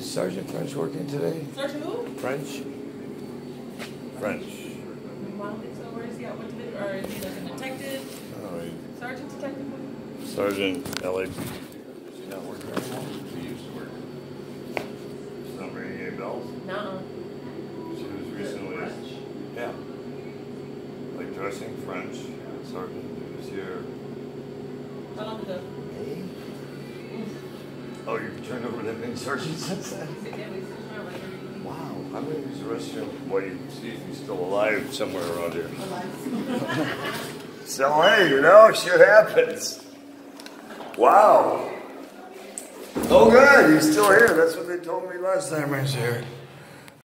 Sergeant French working today? Sergeant who? French. French. I don't think so. Where is he at? What division? Or is he like a detective? Oh, Sergeant, detective? Sergeant LAP. Is he not working anymore? He used to work. She's not ringing any bells? No. She was recently. Yeah. Like dressing French. Sergeant was here. How long ago? May? Oh, you've turned over that many sergeants since then? Wow. I'm going to use the restroom while you see if he's still alive somewhere around here. So, hey, you know, shit happens. Wow. Oh, good. He's still here. That's what they told me last time I was here.